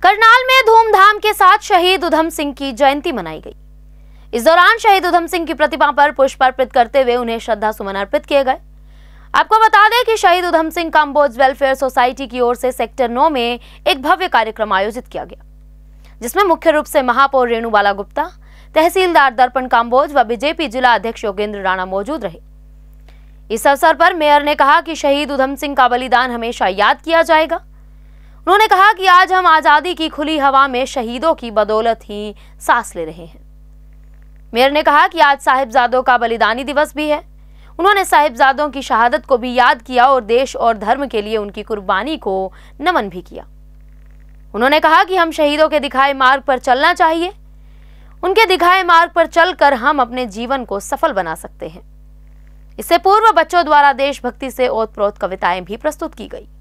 करनाल में धूमधाम के साथ शहीद उधम सिंह की जयंती मनाई गई। इस दौरान शहीद उधम सिंह की प्रतिमा पर पुष्प अर्पित करते हुए उन्हें श्रद्धा सुमन अर्पित किए गए। आपको बता दें कि शहीद उधम सिंह काम्बोज वेलफेयर सोसाइटी की ओर से सेक्टर 9 में एक भव्य कार्यक्रम आयोजित किया गया, जिसमें मुख्य रूप से महापौर रेणुबाला गुप्ता, तहसीलदार दर्पण काम्बोज व बीजेपी जिला अध्यक्ष योगेंद्र राणा मौजूद रहे। इस अवसर पर मेयर ने कहा कि शहीद उधम सिंह का बलिदान हमेशा याद किया जाएगा। उन्होंने कहा कि आज हम आजादी की खुली हवा में शहीदों की बदौलत ही सांस ले रहे हैं। मेयर ने कहा कि आज साहिबजादों का बलिदानी दिवस भी है। उन्होंने साहिबजादों की शहादत को भी याद किया और देश और धर्म के लिए उनकी कुर्बानी को नमन भी किया। उन्होंने कहा कि हम शहीदों के दिखाए मार्ग पर चलना चाहिए। उनके दिखाए मार्ग पर चलकर हम अपने जीवन को सफल बना सकते हैं। इससे पूर्व बच्चों द्वारा देशभक्ति से ओतप्रोत कविताएं भी प्रस्तुत की गई।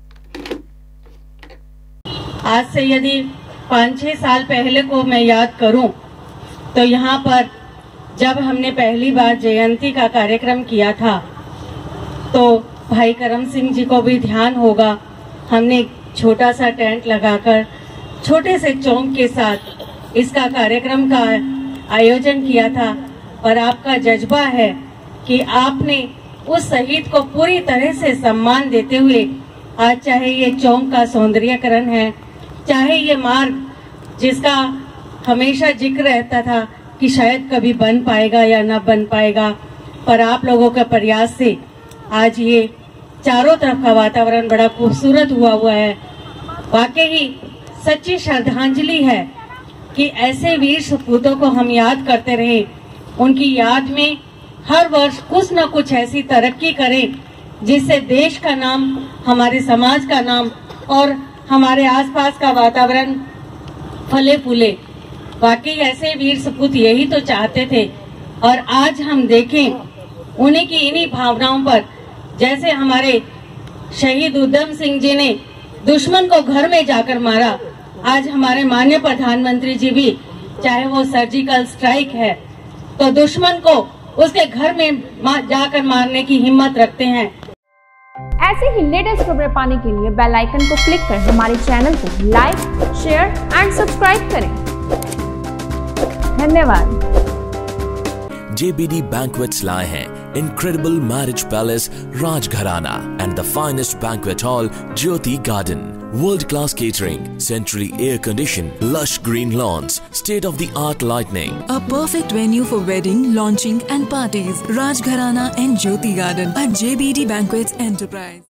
आज से यदि 5-6 साल पहले को मैं याद करूं तो यहाँ पर जब हमने पहली बार जयंती का कार्यक्रम किया था तो भाई करम सिंह जी को भी ध्यान होगा, हमने एक छोटा सा टेंट लगाकर छोटे से चौक के साथ इसका कार्यक्रम का आयोजन किया था। पर आपका जज्बा है कि आपने उस शहीद को पूरी तरह से सम्मान देते हुए आज चाहे ये चौक का सौंदर्यीकरण है, चाहे ये मार्ग जिसका हमेशा जिक्र रहता था कि शायद कभी बन पाएगा या ना बन पाएगा, पर आप लोगों के प्रयास से आज ये चारों तरफ का वातावरण बड़ा खूबसूरत हुआ है। वाकई सच्ची श्रद्धांजलि है कि ऐसे वीर सपूतों को हम याद करते रहे, उनकी याद में हर वर्ष कुछ न कुछ ऐसी तरक्की करें जिससे देश का नाम, हमारे समाज का नाम और हमारे आसपास का वातावरण फले फूले। वाकई ऐसे वीर सपूत यही तो चाहते थे। और आज हम देखें उन्हीं की इन्हीं भावनाओं पर, जैसे हमारे शहीद उधम सिंह जी ने दुश्मन को घर में जाकर मारा, आज हमारे माननीय प्रधानमंत्री जी भी, चाहे वो सर्जिकल स्ट्राइक है, तो दुश्मन को उसके घर में जाकर मारने की हिम्मत रखते हैं। ऐसे ही लेटेस्ट खबरें पाने के लिए बेल आइकन को क्लिक कर हमारे चैनल को लाइक, शेयर एंड सब्सक्राइब करें। धन्यवाद। JBD Banquets लाए हैं Incredible Marriage Palace Rajgharana and the finest banquet hall Jyoti Garden. World-class catering, centrally air-conditioned, lush green lawns, state-of-the-art lighting. A perfect venue for wedding, launching and parties. Rajgharana and Jyoti Garden at JBD Banquets Enterprise.